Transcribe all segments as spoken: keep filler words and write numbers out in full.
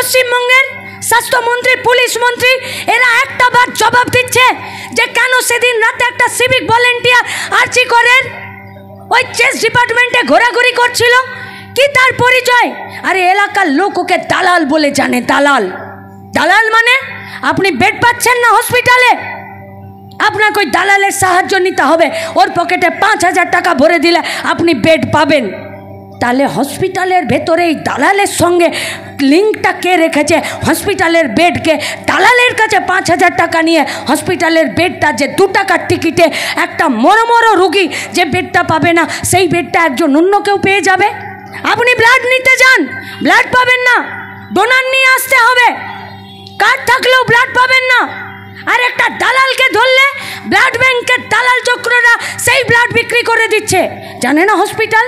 পশ্চিমবঙ্গের স্বাস্থ্যমন্ত্রী, পুলিশ মন্ত্রী এরা একটা বার জবাব দিচ্ছে যে কেন সেদিন রাতে একটা সিভিক ভলেন্টিয়ার আরজি করেন ওই চেস ডিপার্টমেন্টে ঘোরাঘুরি করছিল? কি তার পরিচয়? আরে এলাকার লোক ওকে দালাল বলে জানে। দালাল দালাল মানে আপনি বেড পাচ্ছেন না হসপিটালে, আপনাকে ওই দালালের সাহায্য নিতে হবে। ওর পকেটে পাঁচ হাজার টাকা ভরে দিলে আপনি বেড পাবেন। তাহলে হসপিটালের ভেতরে এই দালালের সঙ্গে লিঙ্কটা কে রেখেছে? হসপিটালের বেডকে দালালের কাছে পাঁচ হাজার টাকা নিয়ে হসপিটালের বেডটা যে দু টাকার টিকিটে একটা মরমর রুগী যে বেডটা পাবে না সেই বেডটা একজন অন্য কেউ পেয়ে যাবে। আপনি ব্লাড নিতে যান, ব্লাড পাবেন না, ডোনার নিয়ে আসতে হবে। কার্ড থাকলেও ব্লাড পাবেন না। আর একটা দালালকে ধরলে ব্লাড ব্যাংকের দালাল চক্ররা সেই ব্লাড বিক্রি করে দিচ্ছে। জানে না হসপিটাল,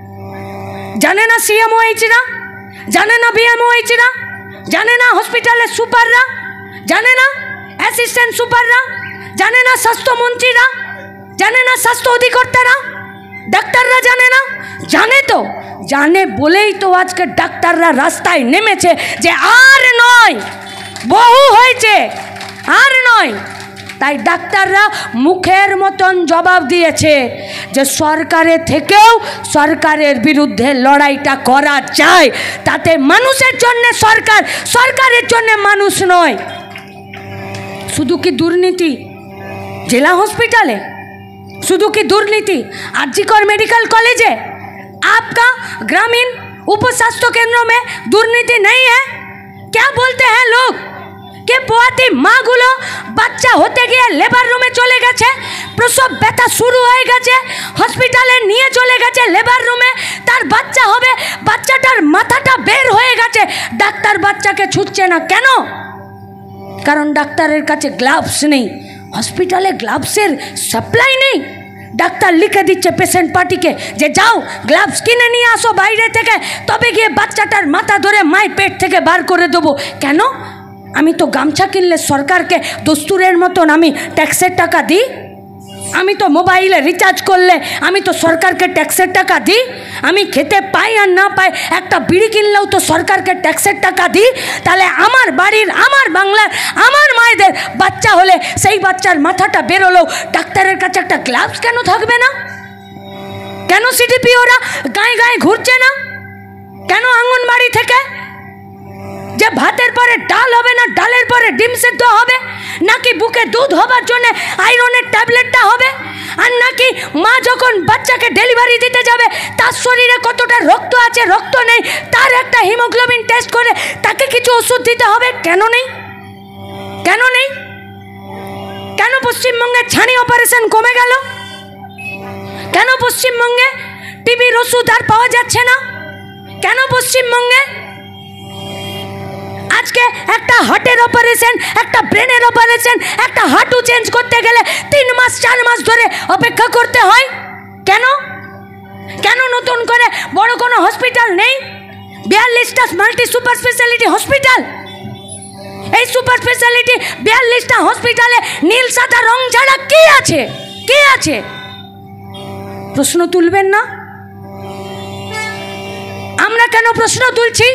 জানে না সিএমওএইচরা, জানে না বিএমওএইচরা, জানে না হসপিটালের সুপাররা, জানে না অ্যাসিস্ট্যান্ট সুপাররা, জানে না স্বাস্থ্যমন্ত্রীরা, জানে না স্বাস্থ্য অধিকর্তারা, ডাক্তাররা জানে না? জানে তো, জানে বলেই তো আজকে ডাক্তাররা রাস্তায় নেমেছে যে আর নয়, বহু হয়েছে, আর নয়। তাই ডাক্তাররা মুখের মতন জবাব দিয়েছে যে সরকারের থেকেও সরকারের বিরুদ্ধে লড়াইটা করা যায়। তাতে মানুষের জন্য সরকার, সরকারের জন্য মানুষ নয়। শুধু কি দুর্নীতি জেলা হসপিটালে? শুধু কি दुर्नीति आरजीकर मेडिकल कॉलेज है? आपका ग्रामीण उप स्वास्थ्य केंद्रों में दुर्नीति नहीं है? क्या बोलते हैं लोग कि पोआती माँ गुलो बच्चा होते गए लेबर रूमे चले गए, प्रसव व्यथा शुरू हो गए, हॉस्पिटले निये चले गए लेबर रूमे, तार बच्चा होबे, बच्चाटार माथाटा बेर हो गए, डाक्तार बच्चाके छुटছে না কেন? কারণ ডাক্তারের কাছে গ্লাভস নেই, হসপিটালে গ্লাভসের সাপ্লাই নেই। ডাক্তার লিখে দিচ্ছে পেশেন্ট পার্টিকে যে যাও গ্লাভস কিনে নিয়ে আসো বাইরে থেকে, তবে গিয়ে বাচ্চাটার মাথা ধরে মায়ের পেট থেকে বার করে দেবো। কেন? আমি তো গামছা কিনলে সরকারকে দস্তুরের মতন আমি ট্যাক্সের টাকা দিই, আমি তো মোবাইলে রিচার্জ করলে আমি তো সরকারকে ট্যাক্সের টাকা দিই, আমি খেতে পাই আর না পাই একটা বিড়ি কিনলেও তো সরকারকে ট্যাক্সের টাকা দিই। তাহলে আমার বাড়ির, আমার বাংলার, আমার মায়েদের বাচ্চা হলে সেই বাচ্চার মাথাটা বেরোলেও ডাক্তারের কাছে একটা গ্লাভস কেন থাকবে না? কেন সিডিপি ওরা গায়ে গায়ে ঘুরছে না? কেন আঙ্গনবাড়ি থেকে যে ভাতের পরে ডাল হবে না, ডালের পরে ডিম সেদ্ধ হবে, নাকি বুকে দুধ হবার জন্য আয়রনের ট্যাবলেটটা হবে, আর নাকি মা যখন বাচ্চাকে ডেলিভারি দিতে যাবে তার শরীরে কতটা রক্ত আছে রক্ত নেই তার একটা হিমোগ্লোবিন টেস্ট করে তাকে কিছু ওষুধ দিতে হবে? কেন নেই? কেন নেই? কেন পশ্চিমবঙ্গে ছানি অপারেশন কমে গেল? কেন পশ্চিমবঙ্গে টিবির ওষুধ আর পাওয়া যাচ্ছে না? কেন পশ্চিমবঙ্গে আজকে একটা হার্টের অপারেশন, একটা ব্রেনের অপারেশন, একটা হাঁটু চেঞ্জ করতে গেলে তিন মাস চার মাস ধরে অপেক্ষা করতে হয়? কেন? কেন নতুন করে বড় কোনো হসপিটাল নেই? বিয়াল্লিশটা মাল্টি সুপার স্পেশালিটি হসপিটাল, এই সুপার স্পেশালিটি বিয়াল্লিশটা হসপিটালে নীল সাদা রং ছাড়া কি আছে? কি আছে? প্রশ্ন তুলবেন না? আমরা কেন প্রশ্ন তুলছি?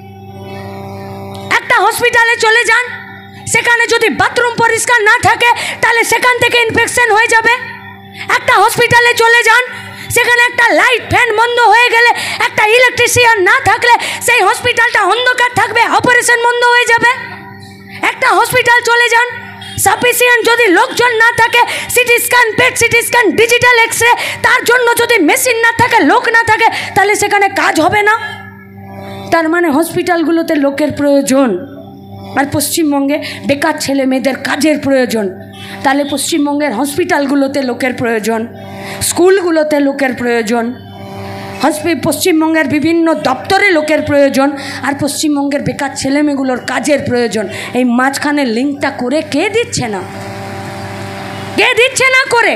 একটা হসপিটালে চলে যান, সেখানে যদি বাথরুম পরিষ্কার না থাকে তাহলে সেখান থেকে ইনফেকশন হয়ে যাবে। একটা হসপিটালে চলে যান, সেখানে একটা লাইট ফ্যান বন্ধ হয়ে গেলে, একটা ইলেকট্রিশিয়ান না থাকলে সেই হসপিটালটা অন্ধকার থাকবে, অপারেশন বন্ধ হয়ে যাবে। একটা হসপিটাল চলে যান, সাফিসিয়েন্ট যদি লোকজন না থাকে, CT scan, PET CT scan, digital x ray, তার জন্য যদি মেশিন না থাকে, লোক না থাকে, তাহলে সেখানে কাজ হবে না। তার মানে হসপিটালগুলোতে লোকের প্রয়োজন, আর পশ্চিমবঙ্গে বেকার ছেলে মেয়েদের কাজের প্রয়োজন। তাহলে পশ্চিমবঙ্গের হসপিটালগুলোতে লোকের প্রয়োজন, স্কুলগুলোতে লোকের প্রয়োজন, পশ্চিমবঙ্গের বিভিন্ন দপ্তরে লোকের প্রয়োজন, আর পশ্চিমবঙ্গের বেকার ছেলেমেয়েগুলোর কাজের প্রয়োজন। এই মাঝখানে লিঙ্কটা করে কে দিচ্ছে না? কে দিচ্ছে না করে?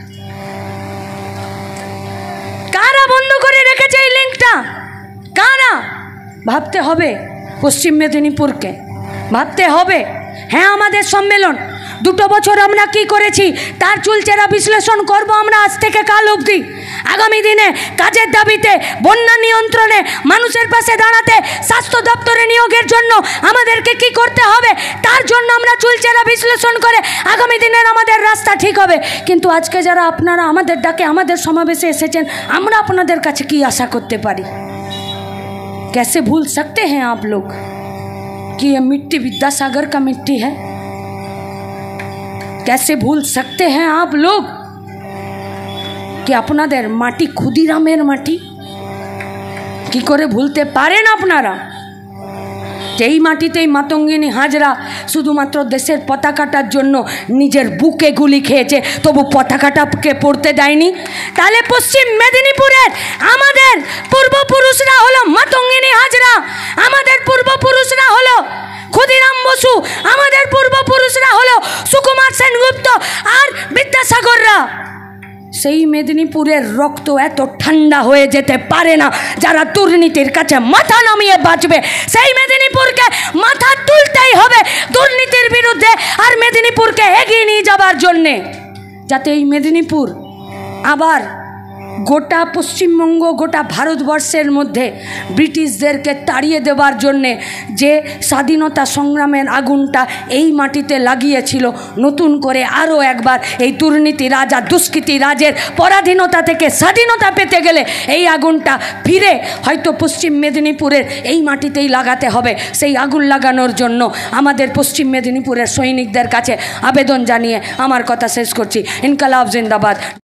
কারা বন্ধ করে রেখেছে এই লিঙ্কটা? কারা? ভাবতে হবে পশ্চিম মেদিনীপুরকে, ভাবতে হবে। হ্যাঁ, আমাদের সম্মেলন দুটো বছর আমরা কি করেছি তার চুলচেরা বিশ্লেষণ করব আমরা আজ থেকে কাল অবধি। আগামী দিনে কাজের দাবিতে, বন্যা নিয়ন্ত্রণে, মানুষের পাশে দাঁড়াতে, স্বাস্থ্য দপ্তরে নিয়োগের জন্য আমাদেরকে কি করতে হবে তার জন্য আমরা চুলচেরা বিশ্লেষণ করে আগামী দিনের আমাদের রাস্তা ঠিক হবে। কিন্তু আজকে যারা আপনারা আমাদের ডাকে আমাদের সমাবেশে এসেছেন, আমরা আপনাদের কাছে কি আশা করতে পারি? कैसे भूल सकते हैं आप लोग कि ये मिट्टी विद्यासागर का मिट्टी है? कैसे भूल सकते हैं आप लोग कि আপনাদের মাটি ক্ষুদিরামের মাটি? কি করে ভুলতে পারেন আপনারা? এই মাটিতেই মাতঙ্গিনী হাজরা শুধুমাত্র দেশের পতাকাটার জন্য নিজের বুকে গুলি খেয়েছে, তবু পতাকাটাকে পড়তে দেয়নি। তাহলে পশ্চিম মেদিনীপুরের আমাদের পূর্বপুরুষরা হলো মাতঙ্গিনী হাজরা, আমাদের পূর্বপুরুষরা হলো ক্ষুদিরাম বসু, আমাদের পূর্বপুরুষরা হলো সুকুমার সেনগুপ্ত আর বিদ্যাসাগররা। সেই মেদিনীপুরের রক্ত এত ঠান্ডা হয়ে যেতে পারে না যারা দুর্নীতির কাছে মাথা নামিয়ে বাঁচবে। সেই মেদিনীপুরকে মাথা তুলতেই হবে দুর্নীতির বিরুদ্ধে আর মেদিনীপুরকে এগিয়ে নিয়ে যাবার জন্যে, যাতে এই মেদিনীপুর আবার গোটা পশ্চিমবঙ্গ, গোটা ভারতবর্ষের মধ্যে ব্রিটিশদেরকে তাড়িয়ে দেবার জন্যে যে স্বাধীনতা সংগ্রামের আগুনটা এই মাটিতে লাগিয়েছিল, নতুন করে আরও একবার এই দুর্নীতি রাজ আর দুষ্কৃতি রাজের পরাধীনতা থেকে স্বাধীনতা পেতে গেলে এই আগুনটা ফিরে হয়তো পশ্চিম মেদিনীপুরের এই মাটিতেই লাগাতে হবে। সেই আগুন লাগানোর জন্য আমাদের পশ্চিম মেদিনীপুরের সৈনিকদের কাছে আবেদন জানিয়ে আমার কথা শেষ করছি। ইনকালাব জিন্দাবাদ।